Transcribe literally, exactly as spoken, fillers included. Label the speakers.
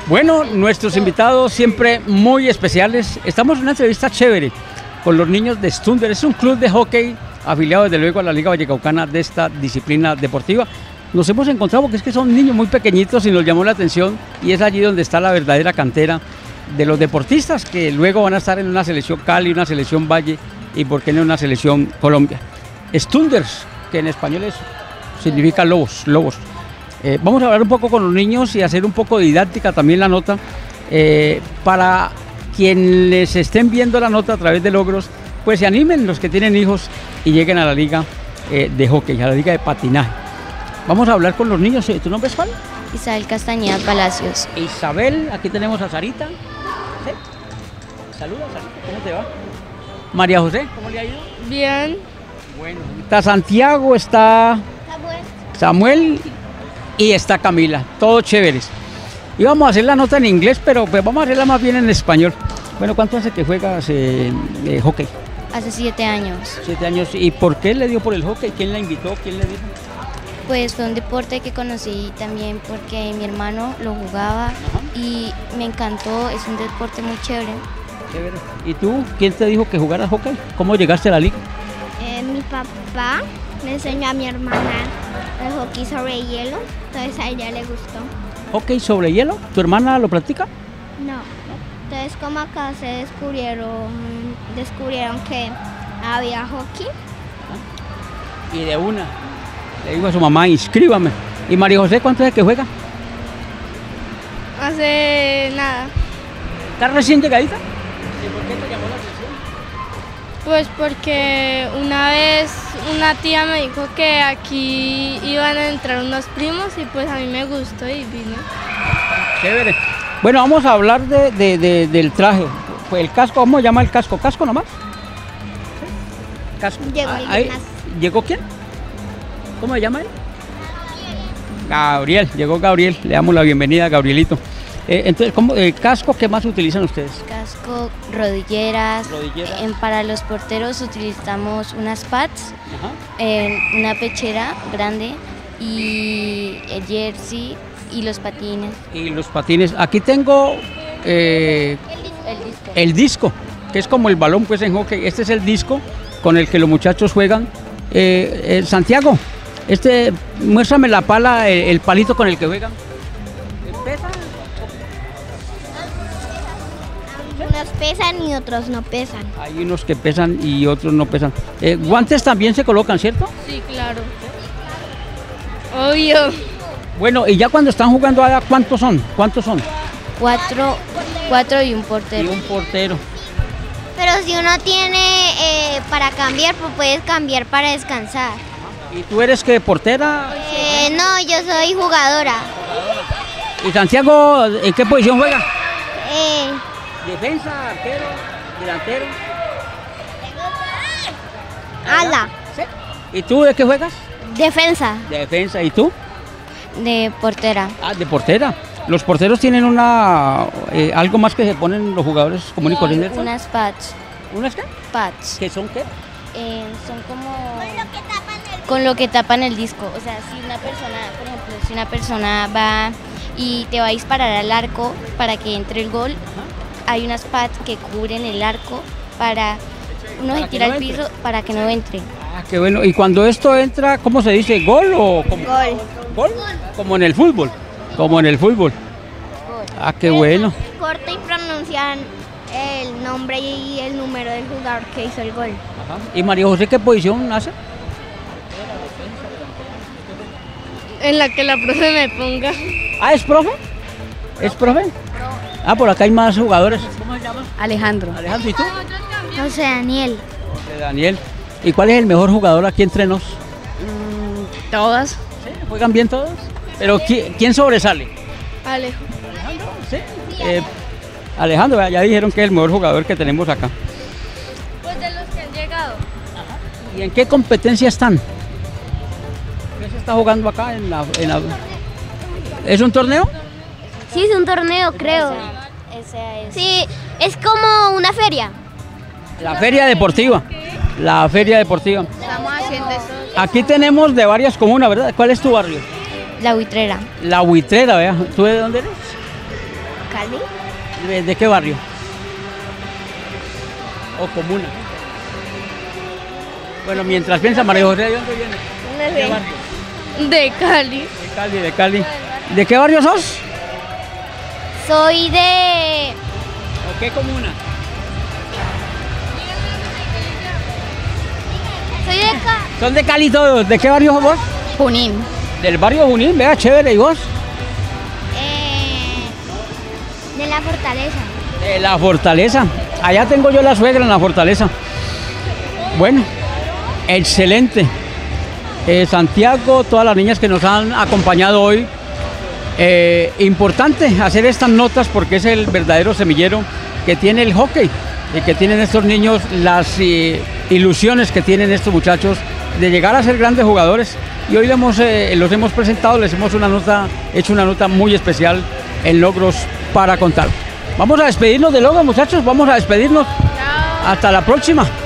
Speaker 1: Bueno, nuestros invitados siempre muy especiales. Estamos en una entrevista chévere con los niños de Stunder. Es un club de hockey afiliado desde luego a la Liga Vallecaucana de esta disciplina deportiva. Nos hemos encontrado porque es que son niños muy pequeñitos y nos llamó la atención, y es allí donde está la verdadera cantera de los deportistas que luego van a estar en una selección Cali, una selección Valle y por qué no una selección Colombia. Stunders, que en español es, significa lobos, lobos. Eh, vamos a hablar un poco con los niños y hacer un poco de didáctica también la nota, eh, para quienes estén viendo la nota a través de Logros, pues se animen los que tienen hijos y lleguen a la liga eh, de hockey, a la liga de patinaje. Vamos a hablar con los niños. ¿Tu nombre es cuál?
Speaker 2: Isabel Castañeda Palacios.
Speaker 1: Isabel, aquí tenemos a Sarita. ¿Sí? Saluda, Sarita, ¿cómo te va? María José, ¿cómo le ha ido?
Speaker 3: Bien.
Speaker 1: Bueno, está Santiago, está Samuel y está Camila, todos chéveres. Íbamos a hacer la nota en inglés, pero pues vamos a hacerla más bien en español. Bueno, ¿cuánto hace que juegas eh, eh, hockey?
Speaker 2: Hace siete años.
Speaker 1: Siete años. ¿Y por qué le dio por el hockey? ¿Quién la invitó? ¿Quién le dijo?
Speaker 2: Pues fue un deporte que conocí también porque mi hermano lo jugaba. Ajá. Y me encantó, es un deporte muy chévere.
Speaker 1: Chévere. ¿Y tú? ¿Quién te dijo que jugaras hockey? ¿Cómo llegaste a la liga?
Speaker 4: Eh, mi papá me enseñó a mi hermana el hockey sobre hielo, entonces a ella le gustó.
Speaker 1: ¿Hockey sobre hielo? ¿Tu hermana lo practica?
Speaker 4: No. Entonces como acá se descubrieron, descubrieron que había hockey.
Speaker 1: Y de una le digo a su mamá, inscríbame. ¿Y María José cuánto es que juega?
Speaker 3: Hace nada.
Speaker 1: ¿Estás recién llegadita? ¿Y por qué te llamó la atención?
Speaker 3: Pues porque una vez una tía me dijo que aquí iban a entrar unos primos y pues a mí me gustó y vine.
Speaker 1: Chévere. Bueno, vamos a hablar de, de, de, del traje. Pues el casco, ¿cómo se llama el casco? ¿Casco nomás? Casco.
Speaker 4: Llegó
Speaker 1: Ah,
Speaker 4: alguien
Speaker 1: ahí,
Speaker 4: más.
Speaker 1: ¿Llegó quién? ¿Cómo se llama él? Gabriel, llegó Gabriel, le damos la bienvenida a Gabrielito. Eh, entonces, ¿cómo, el casco qué más utilizan ustedes?
Speaker 2: Casco, rodilleras.
Speaker 1: Rodilleras.
Speaker 2: En, para los porteros utilizamos unas pads, eh, una pechera grande y el jersey y los patines.
Speaker 1: Y los patines. Aquí tengo eh,
Speaker 2: El disco.
Speaker 1: el disco, que es como el balón pues en hockey. Este es el disco con el que los muchachos juegan. Eh, eh, Santiago, este, muéstrame la pala, el, el palito con el que juegan. ¿Pesa?
Speaker 4: Unos pesan y otros no pesan.
Speaker 1: Hay unos que pesan y otros no pesan. Eh, guantes también se colocan, ¿cierto?
Speaker 3: Sí, claro. Obvio.
Speaker 1: Bueno, y ya cuando están jugando allá, ¿cuántos son? ¿Cuántos son?
Speaker 2: Cuatro, cuatro y un
Speaker 1: Y
Speaker 2: portero.
Speaker 1: un portero.
Speaker 4: Pero si uno tiene eh, para cambiar, pues puedes cambiar para descansar.
Speaker 1: ¿Y tú eres qué, portera?
Speaker 4: Eh, no, yo soy jugadora.
Speaker 1: ¿Y Santiago en qué posición juega?
Speaker 4: Eh,
Speaker 1: Defensa, arquero, delantero.
Speaker 4: ala,
Speaker 1: ¿Sí? ¿Y tú de qué juegas?
Speaker 4: defensa.
Speaker 1: De defensa. ¿Y tú?
Speaker 2: De portera.
Speaker 1: Ah, de portera. Los porteros tienen una eh, algo más que se ponen los jugadores comunes y corrientes.
Speaker 2: Unas pads.
Speaker 1: ¿Unas qué?
Speaker 2: Pads.
Speaker 1: ¿Qué son qué?
Speaker 2: Eh, son como con lo que tapan el disco. O sea, si una persona, por ejemplo, si una persona va y te va a disparar al arco para que entre el gol, hay unas pads que cubren el arco para uno
Speaker 1: Para
Speaker 2: se
Speaker 1: que
Speaker 2: tira
Speaker 1: no
Speaker 2: al
Speaker 1: entre.
Speaker 2: piso para que no entre.
Speaker 1: Ah, qué bueno. ¿Y cuando esto entra, cómo se dice? ¿Gol o cómo?
Speaker 4: Gol.
Speaker 1: ¿Gol? Como en el fútbol. Como en el fútbol. Ah, qué bueno.
Speaker 4: Corta y pronuncian el nombre y el número del jugador que hizo el gol.
Speaker 1: Ajá. ¿Y María José qué posición hace?
Speaker 3: En la que la profe me ponga.
Speaker 1: Ah, ¿es profe? ¿Es profe? Ah, por acá hay más jugadores. ¿Cómo se llama?
Speaker 2: Alejandro.
Speaker 1: Alejandro, ¿y tú?
Speaker 4: José Daniel.
Speaker 1: José Daniel. ¿Y cuál es el mejor jugador aquí entre nos?
Speaker 2: Todas.
Speaker 1: ¿Sí? ¿Juegan bien todos? ¿Pero qui- quién sobresale?
Speaker 3: Alejo.
Speaker 1: Alejandro, sí. Eh, Alejandro, ya dijeron que es el mejor jugador que tenemos acá.
Speaker 3: Pues de los que han llegado.
Speaker 1: ¿Y en qué competencia están? ¿Qué se está jugando acá en la, en la- ¿Es un torneo?
Speaker 4: Sí, es un torneo, creo.
Speaker 2: Esa es.
Speaker 4: Sí, es como una feria.
Speaker 1: La feria deportiva. La feria deportiva.
Speaker 2: Estamos haciendo eso.
Speaker 1: Aquí tenemos de varias comunas, ¿verdad? ¿Cuál es tu barrio?
Speaker 2: La buitrera.
Speaker 1: La Buitrera, ¿verdad? ¿Tú de dónde eres?
Speaker 4: Cali.
Speaker 1: ¿De, de qué barrio? ¿O comuna? Bueno, mientras piensa María José, ¿de dónde viene?
Speaker 4: No
Speaker 1: ¿De
Speaker 4: sé.
Speaker 1: qué barrio?
Speaker 3: De Cali.
Speaker 1: De Cali, de Cali. ¿De qué barrio sos?
Speaker 2: Soy de...
Speaker 1: ¿O qué comuna?
Speaker 2: Soy de Ca...
Speaker 1: Son de Cali todos. ¿De qué barrio sos vos?
Speaker 2: Junín.
Speaker 1: Del barrio Junín, vea, chévere. ¿Y vos?
Speaker 4: Eh, de la fortaleza.
Speaker 1: De la Fortaleza. Allá tengo yo la suegra en la Fortaleza. Bueno, excelente. Eh, Santiago, todas las niñas que nos han acompañado hoy. Eh, importante hacer estas notas porque es el verdadero semillero que tiene el hockey y que tienen estos niños, las eh, ilusiones que tienen estos muchachos de llegar a ser grandes jugadores. Y hoy les hemos, eh, los hemos presentado, les hemos una nota, hecho una nota muy especial en Logros para Contar. Vamos a despedirnos de Logros, muchachos, vamos a despedirnos.
Speaker 3: Chao.
Speaker 1: Hasta la próxima.